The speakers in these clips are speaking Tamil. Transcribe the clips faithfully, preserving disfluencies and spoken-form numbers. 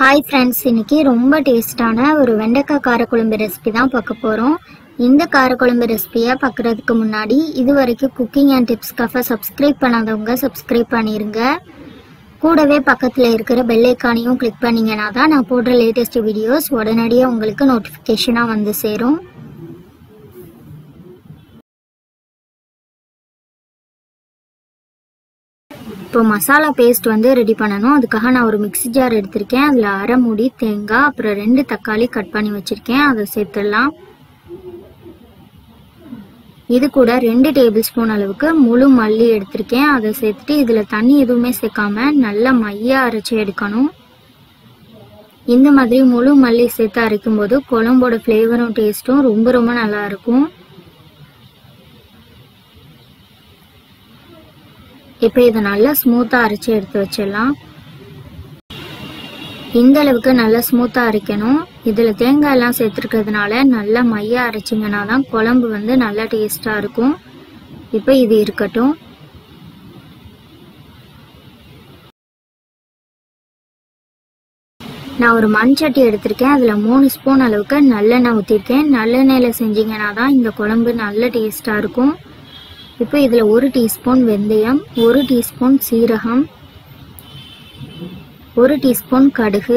ஹாய் ஃப்ரெண்ட்ஸ், இன்னைக்கு ரொம்ப டேஸ்டான ஒரு வெண்டைக்காய் காரக்குழம்பு ரெசிபி தான் பார்க்க போகிறோம். இந்த காரக்குழம்பு ரெசிபியை பார்க்குறதுக்கு முன்னாடி இது வரைக்கும் குக்கிங் அண்ட் டிப்ஸ்க்காக சப்ஸ்கிரைப் பண்ணாதவங்க சப்ஸ்கிரைப் பண்ணிடுங்க. கூடவே பக்கத்தில் இருக்கிற பெல் ஐக்கானையும் கிளிக் பண்ணிங்கன்னா தான் நான் போடுற லேட்டஸ்ட் வீடியோஸ் உடனடியாக உங்களுக்கு நோட்டிஃபிகேஷனாக வந்து சேரும். இப்போ மசாலா பேஸ்ட் வந்து ரெடி பண்ணணும். அதுக்காக நான் ஒரு மிக்ஸி ஜார் எடுத்திருக்கேன். அதில் அரை மூடி தேங்காய், அப்புறம் ரெண்டு தக்காளி கட் பண்ணி வச்சுருக்கேன், அதை சேர்த்துடலாம். இது கூட ரெண்டு டேபிள் ஸ்பூன் அளவுக்கு முழு மல்லி எடுத்திருக்கேன், அதை சேர்த்துட்டு இதில் தண்ணி எதுவுமே சேர்க்காம நல்லா மையாக அரைச்சி எடுக்கணும். இந்த மாதிரி முழு மல்லி சேர்த்து அரைக்கும் போது குழம்போட ஃப்ளேவரும் டேஸ்ட்டும் ரொம்ப ரொம்ப நல்லா இருக்கும். இப்போ இதை நல்லா ஸ்மூத்தாக அரைச்சி எடுத்து வச்சிடலாம். இந்த அளவுக்கு நல்லா ஸ்மூத்தாக அரைக்கணும். இதில் தேங்காய் எல்லாம் சேர்த்துருக்கிறதுனால நல்லா மையாக அரைச்சிங்கன்னா தான் குழம்பு வந்து நல்லா டேஸ்டாக இருக்கும். இப்போ இது இருக்கட்டும். நான் ஒரு மண் சட்டி எடுத்திருக்கேன். அதில் மூணு ஸ்பூன் அளவுக்கு நல்லெண்ணெய் ஊற்றிருக்கேன். நல்லெண்ணெயில் செஞ்சிங்கன்னா தான் இந்த குழம்பு நல்ல டேஸ்டாக இருக்கும். இப்போ இதில் ஒரு டீஸ்பூன் வெந்தயம், ஒரு டீஸ்பூன் சீரகம், ஒரு டீஸ்பூன் கடுகு,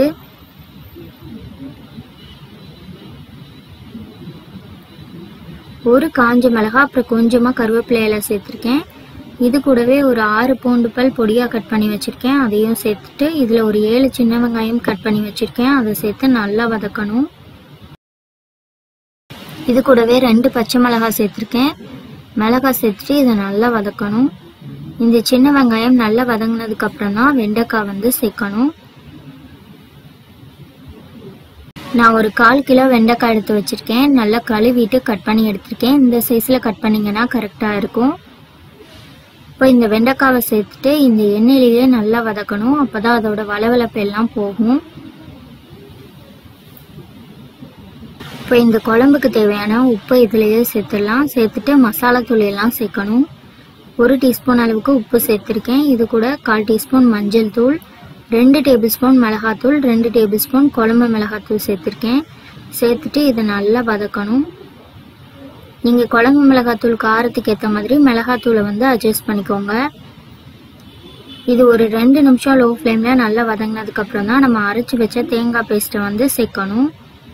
ஒரு காஞ்ச மிளகாய், அப்புறம் கொஞ்சமாக கருவேப்பிலையில சேர்த்துருக்கேன். இது கூடவே ஒரு ஆறு பூண்டு பல் பொடியாக கட் பண்ணி வச்சுருக்கேன், அதையும் சேர்த்துட்டு இதில் ஒரு ஏழு சின்ன வெங்காயம் கட் பண்ணி வச்சுருக்கேன், அதை சேர்த்து நல்லா வதக்கணும். இது கூடவே ரெண்டு பச்சை மிளகாய் சேர்த்துருக்கேன், மிளகாய் சேர்த்துட்டு இதை நல்லா வதக்கணும். இந்த சின்ன வெங்காயம் நல்லா வதங்கினதுக்கு அப்புறம் தான் வெண்டைக்காய் வந்து சேர்க்கணும். நான் ஒரு கால் கிலோ வெண்டைக்காய் எடுத்து வச்சிருக்கேன். நல்லா கழுவிட்டு கட் பண்ணி எடுத்திருக்கேன். இந்த சைஸில் கட் பண்ணிங்கன்னா கரெக்டாக இருக்கும். இப்போ இந்த வெண்டைக்காவை சேர்த்துட்டு இந்த எண்ணெயிலேயே நல்லா வதக்கணும். அப்போ தான் அதோட வளவளப்பு எல்லாம் போகும். இப்போ இந்த குழம்புக்கு தேவையான உப்பு இதிலேயே சேர்த்துடலாம். சேர்த்துட்டு மசாலா தூள் எல்லாம் சேர்க்கணும். ஒரு டீஸ்பூன் அளவுக்கு உப்பு சேர்த்துருக்கேன். இது கூட கால் டீஸ்பூன் மஞ்சள் தூள், ரெண்டு டேபிள் ஸ்பூன் மிளகாத்தூள், ரெண்டு டேபிள் ஸ்பூன் குழம்பு மிளகாத்தூள் சேர்த்துருக்கேன். சேர்த்துட்டு இதை நல்லா வதக்கணும். நீங்கள் குழம்பு மிளகாத்தூள் காரத்துக்கு ஏற்ற மாதிரி மிளகாத்தூளை வந்து அட்ஜஸ்ட் பண்ணிக்கோங்க. இது ஒரு ரெண்டு நிமிஷம் லோ ஃப்ளேமில் நல்லா வதங்கினதுக்கப்புறம் தான் நம்ம அரைச்சி வச்ச தேங்காய் பேஸ்ட்டை வந்து சேர்க்கணும்.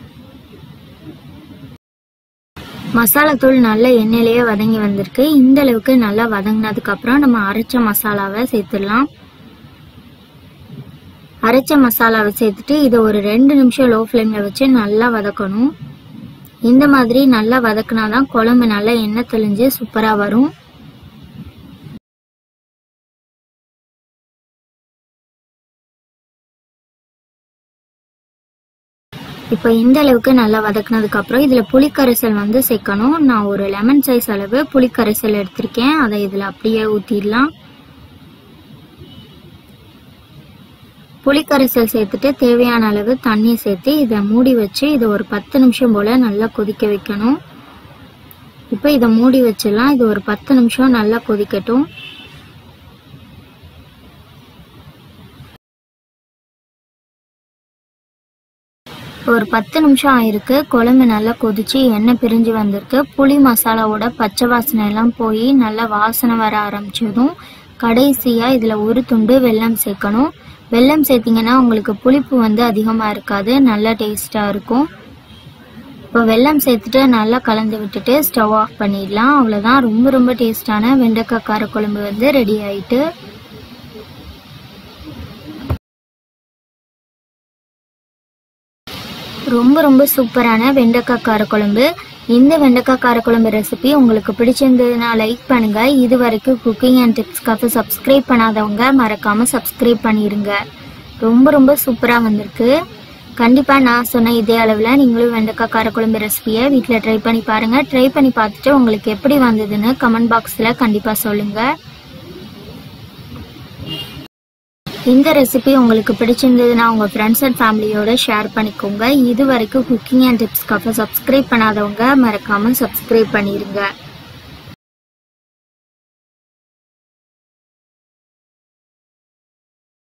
மசாலா தூள் நல்ல எண்ணெயிலேயே வதங்கி வந்திருக்கு. இந்த அளவுக்கு நல்லா வதங்கினதுக்கு அப்புறம் நம்ம அரைச்ச மசாலாவை சேர்த்துடலாம். அரைச்ச மசாலாவை சேர்த்துட்டு இதை ஒரு ரெண்டு நிமிஷம் லோ ஃப்ளேம்ல வச்சு நல்லா வதக்கணும். இந்த மாதிரி நல்லா வதக்குனாதான் குழம்பு நல்லா எண்ணெய் தெளிஞ்சு சூப்பரா வரும். இப்போ இந்த அளவுக்கு நல்லா வதக்குனதுக்கு அப்புறம் இதில் புளிக்கரைசல் வந்து சேர்க்கணும். நான் ஒரு லெமன் சைஸ் அளவு புளிக்கரைசல் எடுத்திருக்கேன், அதை இதில் அப்படியே ஊற்றிடலாம். புளிக்கரைசல் சேர்த்துட்டு தேவையான அளவு தண்ணி சேர்த்து இதை மூடி வச்சு இதை ஒரு பத்து நிமிஷம் போல் நல்லா கொதிக்க வைக்கணும். இப்போ இதை மூடி வச்சிடலாம். இது ஒரு பத்து நிமிஷம் நல்லா கொதிக்கட்டும். ஒரு பத்து நிமிஷம் ஆயிருக்கு. குழம்பு நல்லா கொதிச்சு எண்ணெய் பிரிஞ்சு வந்திருக்கு. புளி மசாலாவோட பச்சை வாசனை எல்லாம் போய் நல்லா வாசனை வர ஆரம்பிச்சதும் கடைசியாக இதில் ஒரு துண்டு வெல்லம் சேர்க்கணும். வெல்லம் சேர்த்திங்கன்னா உங்களுக்கு புளிப்பு வந்து அதிகமாக இருக்காது, நல்லா டேஸ்ட்டாக இருக்கும். இப்போ வெல்லம் சேர்த்துட்டு நல்லா கலந்து விட்டுட்டு ஸ்டவ் ஆஃப் பண்ணிடலாம். அவ்வளோதான், ரொம்ப ரொம்ப டேஸ்டான வெண்டைக்காய் காரக்குழம்பு வந்து ரெடி ஆயிட்டு. ரொம்ப ரொம்ப சூப்பரான வெண்டைக்காய் காரக்குழம்பு. இந்த வெண்டைக்காய் காரக்குழம்பு ரெசிபி உங்களுக்கு பிடிச்சிருந்ததுன்னா லைக் பண்ணுங்க. இது வரைக்கும் குக்கிங் அண்ட் டிப்ஸ்க்காக சப்ஸ்கிரைப் பண்ணாதவங்க மறக்காம சப்ஸ்கிரைப் பண்ணிடுங்க. ரொம்ப ரொம்ப சூப்பராக வந்திருக்கு. கண்டிப்பாக நான் சொன்ன இதே அளவில் நீங்களும் வெண்டைக்காய் காரக்குழம்பு ரெசிபியை வீட்டில் ட்ரை பண்ணி பாருங்கள். ட்ரை பண்ணி பார்த்துட்டு உங்களுக்கு எப்படி வந்ததுன்னு கமெண்ட் பாக்ஸில் கண்டிப்பாக சொல்லுங்கள். இந்த ரெசிபி உங்களுக்கு பிடிச்சிருந்ததுன்னா உங்கள் ஃப்ரெண்ட்ஸ் அண்ட் ஃபேமிலியோட ஷேர் பண்ணிக்கோங்க. இது வரைக்கும் குக்கிங் அண்ட் டிப்ஸ்க்காக சப்ஸ்கிரைப் பண்ணாதவங்க மறக்காமல் சப்ஸ்கிரைப் பண்ணிடுங்க.